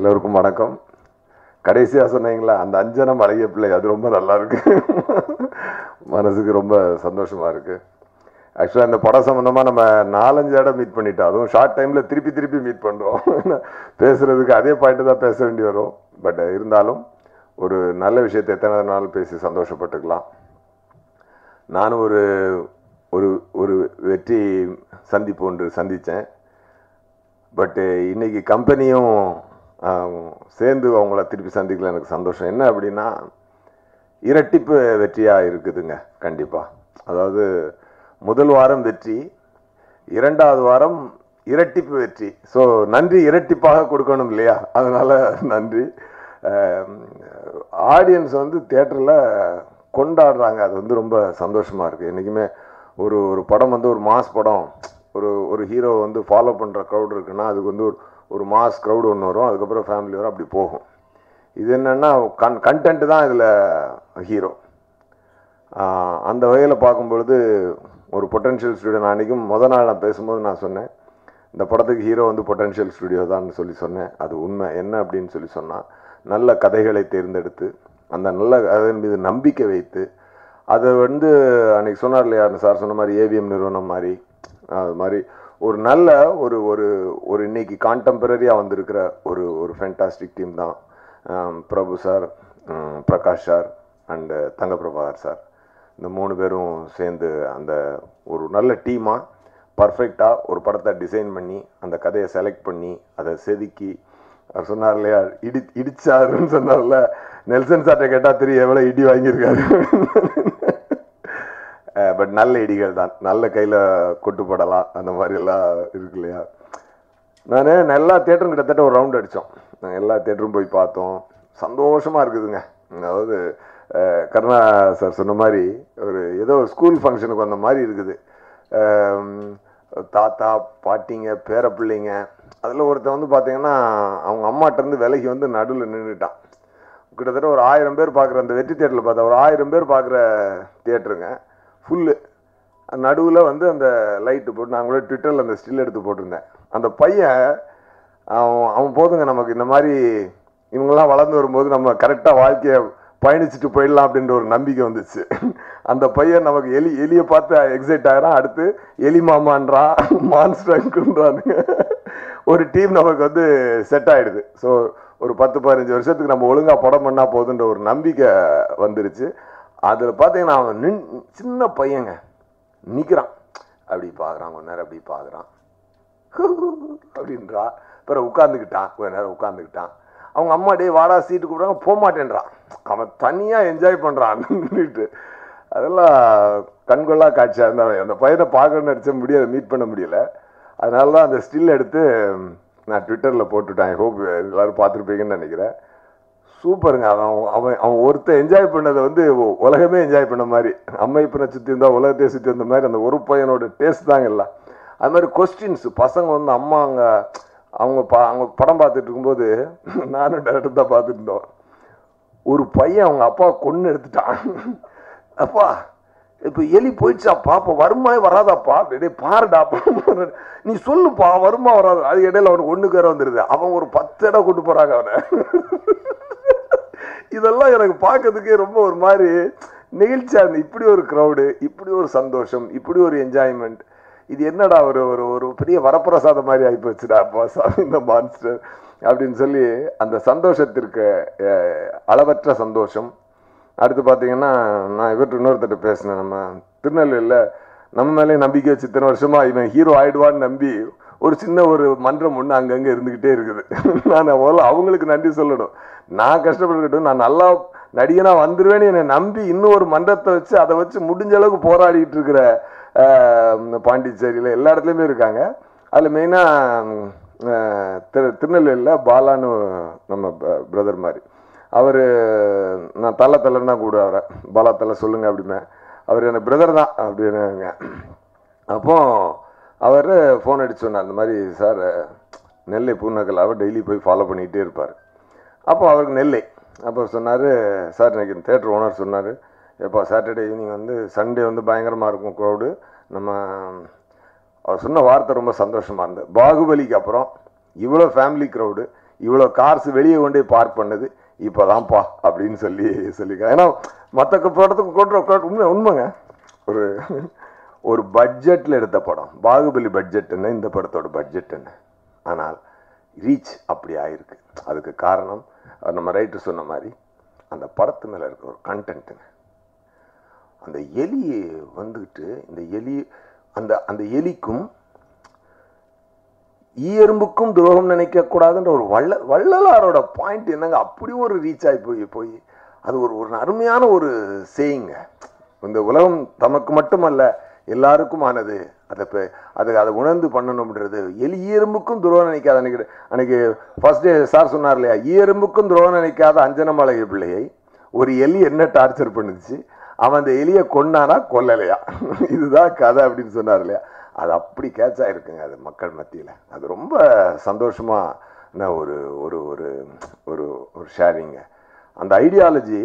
எல்லோருக்கும் வணக்கம். கடைசியாக சொன்னீங்களா அந்த அஞ்சனம் அழகிய பிள்ளை, அது ரொம்ப நல்லா இருக்கு. மனசுக்கு ரொம்ப சந்தோஷமா இருக்கு. ஆக்சுவலாக இந்த படம் சம்மந்தமாக நம்ம 4-5 இடம் மீட் பண்ணிட்டோம். அதுவும் ஷார்ட் டைமில் திருப்பி மீட் பண்ணுறோம். பேசுகிறதுக்கு அதே பாயிண்ட்டு தான் பேச வேண்டி வரும். பட் இருந்தாலும் ஒரு நல்ல விஷயத்தை எத்தனை நாள் பேசி சந்தோஷப்பட்டுக்கலாம். நானும் ஒரு ஒரு ஒரு வெற்றி சந்திப்பு ஒன்று சந்தித்தேன். பட்டு இன்னைக்கு கம்பெனியும் சேர்ந்து அவங்கள திருப்பி சந்திக்கல, எனக்கு சந்தோஷம். என்ன அப்படின்னா, இரட்டிப்பு வெற்றியாக இருக்குதுங்க. கண்டிப்பாக, அதாவது முதல் வாரம் வெற்றி, 2வது வாரம் இரட்டிப்பு வெற்றி. ஸோ நன்றி இரட்டிப்பாக கொடுக்கணும் இல்லையா? அதனால் நன்றி. ஆடியன்ஸ் வந்து தியேட்டரில் கொண்டாடுறாங்க. அது வந்து ரொம்ப சந்தோஷமாக இருக்குது. என்றைக்குமே ஒரு படம் வந்து ஒரு மாஸ் படம், ஒரு ஹீரோ வந்து ஃபாலோ பண்ணுற க்ரௌட் இருக்குன்னா அதுக்கு வந்து ஒரு மாஸ் க்ரௌடு ஒன்று வரும், அதுக்கப்புறம் ஃபேமிலி வரும், அப்படி போகும். இது என்னென்னா கண்டென்ட்டு தான் இதில் ஹீரோ. அந்த வகையில் பார்க்கும்பொழுது ஒரு பொட்டன்ஷியல் ஸ்டுடியோ, நான் அன்றைக்கும் நாள் நான் பேசும்போது நான் சொன்னேன், இந்த படத்துக்கு ஹீரோ வந்து பொட்டன்ஷியல் ஸ்டுடியோ தான் சொன்னேன். அது உண்மை. என்ன அப்படின்னு சொன்னால், நல்ல கதைகளை தேர்ந்தெடுத்து அந்த நல்ல கதையின் மீது நம்பிக்கை வைத்து அதை வந்து அன்றைக்கி சொன்னார் இல்லையா சார், சொன்ன மாதிரி ஏவிஎம் நிறுவனம் மாதிரி, அது மாதிரி ஒரு நல்ல ஒரு இன்னைக்கு கான்டெம்பரரியாக வந்திருக்கிற ஒரு ஃபேண்டாஸ்டிக் டீம் தான். Prabhu sir, Prakash sir and Thangaprabhakar sir, இந்த 3 பேரும் சேர்ந்து அந்த ஒரு நல்ல டீமாக பர்ஃபெக்டாக ஒரு படத்தை டிசைன் பண்ணி அந்த கதையை செலக்ட் பண்ணி அதை செதுக்கி, அவர் சொன்னார் இல்லையா இடிச்சாருன்னு சொன்னார்ல, நெல்சன் சார்ட்ட கேட்டால் தெரியும் எவ்வளோ இடி வாங்கியிருக்காரு. பட் நல்ல இடிகள் தான், நல்ல கையில் கொட்டுப்படலாம், அந்த மாதிரியெல்லாம் இருக்கு இல்லையா. நான் எல்லா தேட்டரும் கிட்டத்தட்ட ஒரு ரவுண்ட் அடித்தோம். நாங்கள் எல்லா தேட்டரும் போய் பார்த்தோம். சந்தோஷமாக இருக்குதுங்க. அதாவது கருணா சார் சொன்ன மாதிரி ஏதோ ஒரு ஸ்கூல் ஃபங்க்ஷனுக்கு வந்த மாதிரி இருக்குது. தாத்தா பாட்டிங்க பேர பிள்ளைங்க, அதில் ஒருத்தன் வந்து பார்த்தீங்கன்னா அவங்க அம்மாட்டேருந்து விலகி வந்து நடுவில் நின்றுட்டான். கிட்டத்தட்ட ஒரு 1000 பேர் பார்க்குற அந்த வெற்றி தேட்டரில் பார்த்தா ஒரு 1000 பேர் பார்க்குற தேட்டருங்க ஃபுல்லு. நடுவில் வந்து அந்த லைட்டு போட்டு நான் கூட ட்விட்டரில் அந்த ஸ்டில் எடுத்து போட்டிருந்தேன். அந்த பையன் அவன் போதுங்க, நமக்கு இந்த மாதிரி இவங்கெல்லாம் வளர்ந்து வரும்போது நம்ம கரெக்டாக வாழ்க்கையை பயணிச்சுட்டு போயிடலாம் அப்படின்ற ஒரு நம்பிக்கை வந்துச்சு. அந்த பையன் நமக்கு எலியை பார்த்து எக்ஸைட் ஆகிறான், அடுத்து எலி மாமான்றான், மான்ஸ்டர்ன்றானுங்க. ஒரு டீம் நமக்கு வந்து செட் ஆகிடுது. ஸோ ஒரு 10-15 வருஷத்துக்கு நம்ம ஒழுங்காக படம் பண்ணால் போதுன்ற ஒரு நம்பிக்கை வந்துருச்சு. அதில் பார்த்தீங்கன்னா அவன் சின்ன பையங்க நிற்கிறான், அப்படி பார்க்குறான், கொஞ்ச நேரம் அப்படி பார்க்குறான், அப்படின்றா. பிறகு உட்காந்துக்கிட்டான், கொஞ்ச நேரம் உட்காந்துக்கிட்டான். அவங்க அம்மா டே வாடா சீட்டு கூப்பிட்றாங்க, போக மாட்டேன்றான். அவன் தனியாக என்ஜாய் பண்ணுறான்னுட்டு அதெல்லாம் கண்கொள்ளா காட்சியாக இருந்தால் அந்த பையனை பார்க்கணுன்னு நினச்ச முடியாது, மீட் பண்ண முடியல. அதனால தான் அந்த ஸ்டில் எடுத்து நான் ட்விட்டரில் போட்டுவிட்டேன். ஹோப் எல்லோரும் பார்த்துருப்பீங்கன்னு நினைக்கிறேன். சூப்பருங்க. அவன் ஒருத்தர் என்ஜாய் பண்ணதை வந்து உலகமே என்ஜாய் பண்ண மாதிரி, அம்மை பின்ன சுற்றி இருந்தால் உலகத்தையே சுற்றி வந்த மாதிரி அந்த ஒரு பையனோட டேஸ்ட் தாங்க எல்லாம். அது மாதிரி கொஸ்டின்ஸு பசங்க வந்து அம்மா அவங்க படம் பார்த்துட்டு இருக்கும்போது நானும் டேரக்டர் தான் பார்த்துட்டு இருந்தோம். ஒரு பையன் அவங்க அப்பா கொன்று எடுத்துட்டான். அப்பா இப்போ எலி போயிடுச்சா பாப்பா, வருமா வராதாப்பா, டே பாருடாப்பா, நீ சொல்லுப்பா வருமா வராது. அது இடையில அவனுக்கு 1 பேர் வந்துடுது. அவன் ஒரு 10 இடம் கூட்டு போகிறாங்க அவனை. இதெல்லாம் எனக்கு பார்க்கறதுக்கே ரொம்ப ஒரு மாதிரி நெகிழ்ச்சியாக இருந்தது. இப்படி ஒரு க்ரௌடு, இப்படி ஒரு சந்தோஷம், இப்படி ஒரு என்ஜாய்மெண்ட், இது என்னடா ஒரு பெரிய வரப்பிரசாதம் மாதிரி ஆகிப்போச்சுடா அப்பா சாமி இந்த மான்ஸ்டர் அப்படின்னு சொல்லி அந்த சந்தோஷத்திற்கு அளவற்ற சந்தோஷம். அடுத்து பார்த்தீங்கன்னா நான் இன்னொருத்தட்ட பேசினேன். நம்ம திருநெல்வேலியில் நம்ம மேலே நம்பிக்கை வச்சு இத்தனை வருஷமாக இவன் ஹீரோ ஆகிடுவான்னு நம்பி ஒரு சின்ன ஒரு மன்றம் ஒன்று அங்கங்கே இருந்துக்கிட்டே இருக்குது. நான் முதல்ல அவங்களுக்கு நன்றி சொல்லணும். நான் கஷ்டப்பட்டுக்கிட்டு நான் நல்லா நடிகனாக வந்துடுவேன்னு என்னை நம்பி இன்னும் ஒரு மன்றத்தை வச்சு அதை வச்சு முடிஞ்ச அளவுக்கு போராடிட்டு இருக்கிற பாண்டிச்சேரியில் எல்லா இடத்துலையுமே இருக்காங்க. அதில் மெயினாக திருநெல்வேலியில் பாலான்னு நம்ம பிரதர் மாதிரி, அவர் நான் தலைன்னா கூட அவரை பாலா தலை சொல்லுங்க அப்படிமே, அவர் எனக்கு பிரதர் தான் அப்படின்னுங்க. அப்போ அவர் ஃபோன் அடிச்சு சொன்னார், இந்த மாதிரி சார் நெல்லை பூர்ணகலாவை டெய்லி போய் ஃபாலோ பண்ணிக்கிட்டே இருப்பார். அப்போ அவருக்கு நெல்லை. அப்போ சொன்னார், சார் இன்னைக்கு தேட்டர் ஓனர் சொன்னார், எப்போ சாட்டர்டே ஈவினிங் வந்து சண்டே வந்து பயங்கரமாக இருக்கும் க்ரௌடு. நம்ம அவர் சொன்ன வார்த்தை ரொம்ப சந்தோஷமாக இருந்தது. பாகுபலிக்கு அப்புறம் இவ்வளோ ஃபேமிலி க்ரௌடு இவ்வளோ கார்ஸ் வெளியே கொண்டு போய் பார்க் பண்ணது இப்போதான்ப்பா அப்படின்னு சொல்லியிருக்காங்க. ஏன்னா மற்ற படத்துக்கு கொண்டு உண்மைங்க. ஒரு ஒரு பட்ஜெட்டில் எடுத்த படம், பாகுபலி பட்ஜெட் என்ன, இந்த படத்தோட பட்ஜெட் என்ன, ஆனால் ரீச் அப்படி ஆயிருக்கு. அதுக்கு காரணம் நம்ம ரைட்டர் சொன்ன மாதிரி அந்த படத்து மேலே இருக்கிற ஒரு கண்டென்ட்டுங்க. அந்த எலி வந்துக்கிட்டு இந்த எலி அந்த எலிக்கும் ஈயரும்புக்கும் துரோகம் நினைக்கக்கூடாதுன்ற ஒரு வள்ளலாரோட பாயிண்ட் என்னங்க, அப்படி ஒரு ரீச் ஆகி போய் அது ஒரு அருமையான ஒரு சேயிங்க. இந்த உலகம் தமக்கு மட்டுமல்ல எல்லாருக்கும் ஆனது. அதை உணர்ந்து பண்ணணும்ன்றது. ஈயரும்புக்கும் துரோகம் நினைக்காத அன்னைக்கு ஃபர்ஸ்ட் டே சார் சொன்னார் இல்லையா, ஈயரும்புக்கும் துரோகம் நினைக்காத அஞ்சனமலை பிள்ளையை ஒரு எலி என்ன டார்ச்சர் பண்ணுச்சு, அவன் அந்த எலியை கொன்னானா கொல்லலையா, இதுதான் கதை அப்படின்னு சொன்னார் இல்லையா. அது அப்படி கேட்ச் ஆகிருக்குங்க அது மக்கள் மத்தியில். அது ரொம்ப சந்தோஷமாக ஒரு ஒரு ஒரு ஒரு ஒரு ஷேரிங்க. அந்த ஐடியாலஜி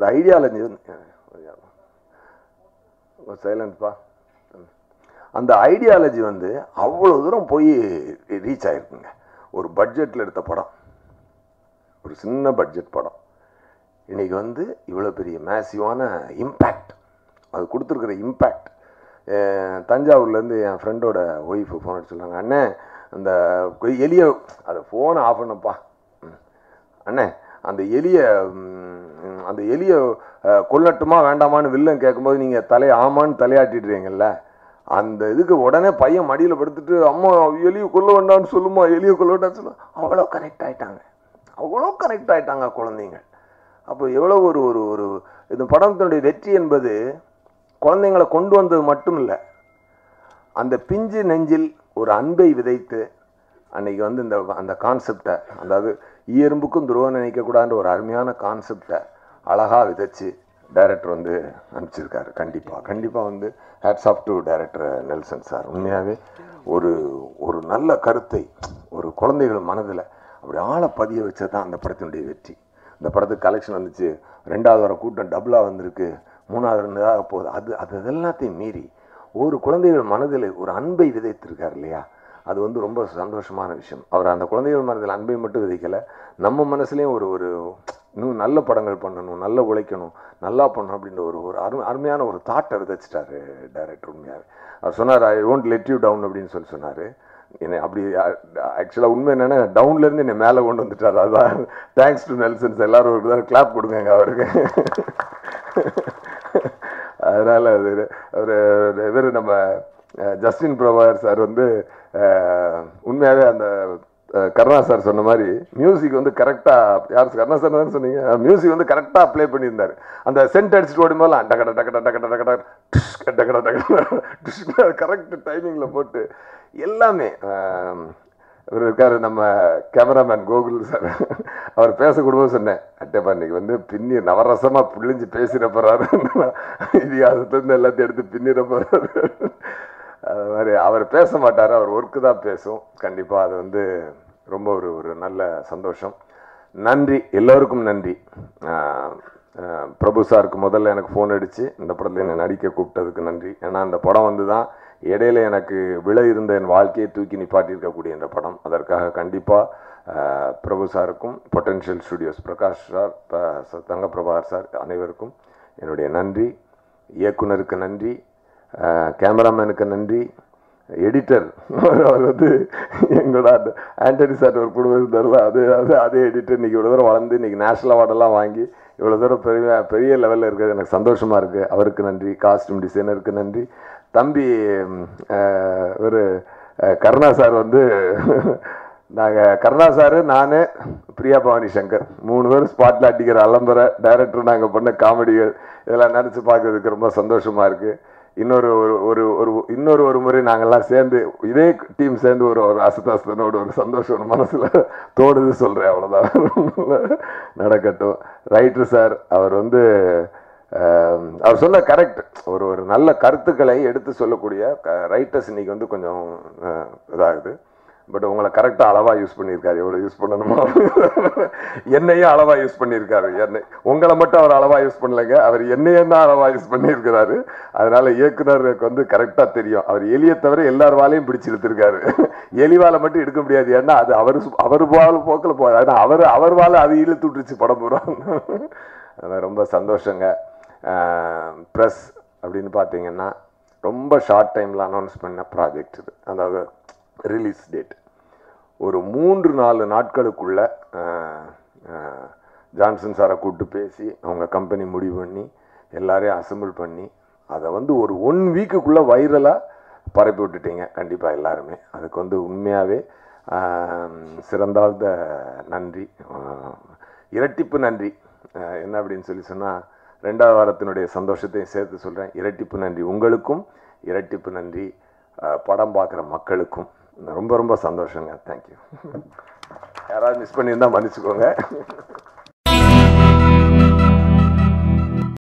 சைலன்ஸ்பா, அந்த ஐடியாலஜி வந்து அவ்வளோ தூரம் போய் ரீச் ஆகிருக்குங்க. ஒரு பட்ஜெட்டில் எடுத்த படம், ஒரு சின்ன பட்ஜெட் படம், இன்றைக்கி வந்து இவ்வளோ பெரிய மேசிவான இம்பேக்ட் அது கொடுத்துருக்குற இம்பேக்ட். தஞ்சாவூர்லேருந்து என் ஃப்ரெண்டோட ஒய்ஃபு ஃபோன் அடிச்சு சொன்னாங்க, அண்ணே அந்த எலியை அதை ஃபோனை ஆஃப் பண்ணப்பா, அண்ணே அந்த எலியை கொல்லட்டுமா வேண்டாமான்னு வில்லன் கேட்கும்போது நீங்கள் ஆமான்னு தலையாட்டிடுறீங்கல்ல, அந்த இதுக்கு உடனே பையன் மடியில் படுத்துட்டு அம்மா எலியை கொல்ல வேண்டாம்னு சொல்லுமா, எலியை கொல்ல வேண்டாம்னு சொல்லுமா, அவ்வளோ கனெக்ட் ஆகிட்டாங்க குழந்தைங்க. அப்போ எவ்வளோ ஒரு ஒரு ஒரு இந்த படத்தினுடைய வெற்றி என்பது குழந்தைங்களை கொண்டு வந்தது மட்டும் இல்லை, அந்த பிஞ்சு நெஞ்சில் ஒரு அன்பை விதைத்து அன்னைக்கு வந்து அந்த கான்செப்டை, அதாவது ஈயரும்புக்கும் துரோகம் நினைக்கக்கூடாதுன்ற ஒரு அருமையான கான்செப்டை அழகாக விதைச்சு டைரக்டர் வந்து அனுப்பிச்சிருக்காரு. கண்டிப்பாக வந்து hats off to director Nelson sir. உண்மையாகவே ஒரு நல்ல கருத்தை ஒரு குழந்தைகள் மனதில் அப்படி ஆழ பதிய வச்சது தான் அந்த படத்தினுடைய வெற்றி. இந்த படத்துக்கு கலெக்ஷன் வந்துச்சு, 2வது வர கூட்டம் டபுளாக வந்திருக்கு, 3வது 2தாக போகுது. அது எல்லாத்தையும் மீறி ஒரு குழந்தைகள் மனதில் ஒரு அன்பை விதைத்திருக்கார் இல்லையா, அது வந்து ரொம்ப சந்தோஷமான விஷயம். அவர் அந்த குழந்தைகள் மனதில் அன்பை மட்டும் விதைக்கலை, நம்ம மனசுலேயும் ஒரு இன்னும் நல்ல படங்கள் பண்ணணும், நல்லா உழைக்கணும், நல்லா பண்ணணும் அப்படின்ற ஒரு அருமையான ஒரு தாட்டை விதைச்சிட்டாரு டைரக்டர். உண்மையாக அவர் சொன்னார், I won't let you down அப்படின்னு சொன்னார். என்னை அப்படி ஆக்சுவலாக உண்மை என்னென்னா டவுன்லேருந்து என்னை மேலே கொண்டு வந்துட்டார். அதுதான் தேங்க்ஸ் டு நெல்சன்ஸ். எல்லோரும் ஒரு தான் கிளாப் கொடுங்க அவருக்கு. அதனால் இவர் நம்ம ஜஸ்டின் பிரபாகர் சார் வந்து உண்மையாகவே அந்த கருணா சார் சொன்ன மாதிரி மியூசிக் வந்து கரெக்டாக, யார் கருணா சார் தான் சொன்னீங்க, மியூசிக் வந்து கரெக்டாக ப்ளே பண்ணியிருந்தார். அந்த சென்ட் அடிச்சுட்டு ஓடும்போதெல்லாம் டக்கட டக்கட டக்கட டக்கட டக்கட டக்கட கரெக்ட் டைமிங்கில் போட்டு எல்லாமே. இவர் இருக்கார் நம்ம கேமராமேன் கோகுல் சார், அவர் பேசக்கூடாது சொன்னேன், அட்டப்பா இன்னைக்கு வந்து பின்னி நவரசமாக பிழிஞ்சு பேசிட போகிறாரு, இதிகாசத்துலேருந்து எல்லாத்தையும் எடுத்து பின்னிட போகிறாரு. அது மாதிரி அவர் பேச மாட்டார், அவர் ஒர்க்கு தான் பேசும். கண்டிப்பாக அது வந்து ரொம்ப ஒரு நல்ல சந்தோஷம். நன்றி, எல்லோருக்கும் நன்றி. பிரபு சாருக்கு முதல்ல எனக்கு ஃபோன் அடித்து இந்த படத்தில் என்னை நடிக்க கூப்பிட்டதுக்கு நன்றி. ஏன்னா அந்த படம் வந்து தான் இடையில எனக்கு விழ இருந்த என் வாழ்க்கையை தூக்கி நிப்பாட்டியிருக்கக்கூடிய இந்த படம். அதற்காக கண்டிப்பாக பிரபு சாருக்கும், பொட்டன்ஷியல் ஸ்டுடியோஸ் பிரகாஷ் சார், தங்க பிரபாகர் சார் அனைவருக்கும் என்னுடைய நன்றி. இயக்குனருக்கு நன்றி, கேமராமேனுக்கு நன்றி, எடிட்டர் அவர் வந்து எங்களோட ஆண்டனி சார் ஒரு குடும்பம் தரல, அதே எடிட்டர் இன்றைக்கி இவ்வளோ தூரம் வளர்ந்து இன்றைக்கி நேஷ்னல் அவார்டெல்லாம் வாங்கி இவ்வளோ தூரம் பெரிய லெவலில் இருக்கிறது எனக்கு சந்தோஷமாக இருக்குது. அவருக்கு நன்றி. காஸ்டியூம் டிசைனருக்கு நன்றி. தம்பி ஒரு கருணா சார் வந்து நாங்கள் கருணா சார், நான், பிரியா பவானி சங்கர் 3 பேரும் ஸ்பாட்டில் அடிக்கிற அலம்பரை டைரக்டர் நாங்கள் பண்ண காமெடிகள் இதெல்லாம் நினச்சி பார்க்கறதுக்கு ரொம்ப சந்தோஷமாக இருக்குது. இன்னொரு முறை நாங்கள்லாம் சேர்ந்து இதே டீம் சேர்ந்து ஒரு அசதாசனோட ஒரு சந்தோஷம் மனசில் தோடுது சொல்கிறேன், அவ்வளோதான். நடக்கட்டும். ரைட்டர் சார் அவர் வந்து அவர் சொன்ன கரெக்ட், ஒரு நல்ல கருத்துக்களை எடுத்து சொல்லக்கூடிய ரைட்டர்ஸ் இன்னைக்கு வந்து கொஞ்சம் இதாகுது. பட் உங்களை கரெக்டாக அளவாக யூஸ் பண்ணியிருக்காரு. எவ்வளோ யூஸ் பண்ணணுமோ என்னையும் அளவாக யூஸ் பண்ணியிருக்காரு. உங்களை மட்டும் அவர் அளவாக யூஸ் பண்ணலைங்க, அவர் என்னையும் தான் அளவாக யூஸ் பண்ணியிருக்கிறாரு. அதனால இயக்குனருக்கு வந்து கரெக்டாக தெரியும். அவர் எலியை தவிர எல்லார் வாழையும் பிடிச்சி இழுத்துருக்காரு. எலி வாழை மட்டும் எடுக்க முடியாது, ஏன்னா அது அவர் போக்கில் போகாது. ஆனால் அவர் வாழை அது இழுத்து விட்டுருச்சு படம் போகிறோம். அதான் ரொம்ப சந்தோஷங்க. ப்ரெஸ் அப்படின்னு பார்த்தீங்கன்னா ரொம்ப ஷார்ட் டைமில் அனௌன்ஸ் பண்ண ப்ராஜெக்ட் இது. அதாவது ரிலீஸ் டேட் ஒரு 3-4 நாட்களுக்குள்ள ஜான்சன் சாரை கூப்பிட்டு பேசி அவங்க கம்பெனி முடிவு பண்ணி எல்லாரையும் அசம்பிள் பண்ணி அதை வந்து ஒரு 1 வீக்குக்குள்ளே வைரலாக பரப்பி விட்டுட்டீங்க. கண்டிப்பாக எல்லாருமே அதுக்கு வந்து உண்மையாகவே சிறந்தாழ்ந்த நன்றி, இரட்டிப்பு நன்றி. என்ன அப்படின்னு சொல்லி சொன்னால் 2வது வாரத்தினுடைய சந்தோஷத்தையும் சேர்த்து சொல்கிறேன். இரட்டிப்பு நன்றி உங்களுக்கும், இரட்டிப்பு நன்றி படம் பார்க்குற மக்களுக்கும். ரொம்ப ரொம்ப சந்தோஷங்க. தேங்க்யூ. யாராவது மிஸ் பண்ணியிருந்தால் மன்னிச்சுக்கோங்க.